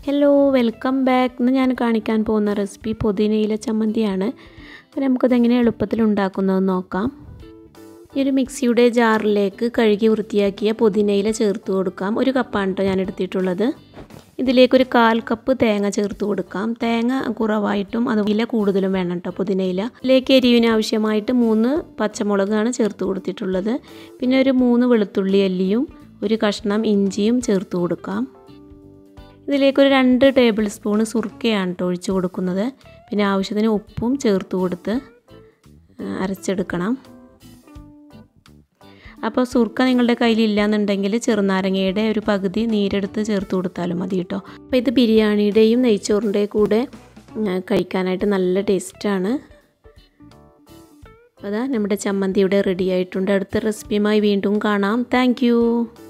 Hello welcome back. ഇന്ന് ഞാൻ കാണിക്കാൻ പോകുന്ന റെസിപ്പി പുതിനയില ചമ്മന്തിയാണ്. അപ്പോൾ നമുക്കതെങ്ങനെ എളുപ്പത്തിൽ ഉണ്ടാക്കുന്നതെന്ന് നോക്കാം. ഈ ഒരു മിക്സിയുടെ ജാറിലേക്ക് കഴുകി വൃത്തിയാക്കിയ പുതിനയില ചേർത്ത് കൊടുക്കാം. 1 കപ്പാണ് കേട്ടോ ഞാൻ എടുത്തിട്ടുള്ളത്. ഇതിലേക്കൊരു 1/4 കപ്പ് തേങ്ങ ചേർത്ത് കൊടുക്കാം. തേങ്ങ കുറവായിട്ടും അത് ഇല കൂടുതലും വേണം കേട്ടോ പുതിനയില. ഇതിലേക്ക് എരിവിന് ആവശ്യമായിട്ട് 3 പച്ചമുളകാണ് ചേർത്ത് കൊടുത്തിട്ടുള്ളത്. പിന്നെ ഒരു 3 വെളുത്തുള്ളി അല്ലിയും 1 കഷ്ണം ഇഞ്ചിയും ചേർത്ത് കൊടുക്കാം. ഇതിലേക്കൊരു 2 ടേബിൾ സ്പൂൺ സുർക്കയാണ് ഒഴിച്ച് കൊടുക്കുന്നത്. പിന്നെ ആവശ്യത്തിന് ഉപ്പും ചേർത്ത് കൊടുത്ത് അരച്ചെടുക്കണം. അപ്പോൾ സുർക്ക നിങ്ങളുടെ കയ്യിലില്ല എന്നുണ്ടെങ്കിൽ ചെറുനാരങ്ങയുടെ ഒരു പകുതി നീരെടുത്ത് ചേർത്ത് കൊടുത്താലും മതി കേട്ടോ. അപ്പോൾ ഇത് ബിരിയാണിയുടെയും നെയ്ച്ചോറിൻ്റെയും കൂടെ കഴിക്കാനായിട്ട് നല്ല ടേസ്റ്റാണ്. അതാ നമ്മുടെ ചമ്മന്തി ഇവിടെ റെഡി ആയിട്ടുണ്ട്. അടുത്ത റെസിപ്പിയുമായി വീണ്ടും കാണാം. താങ്ക്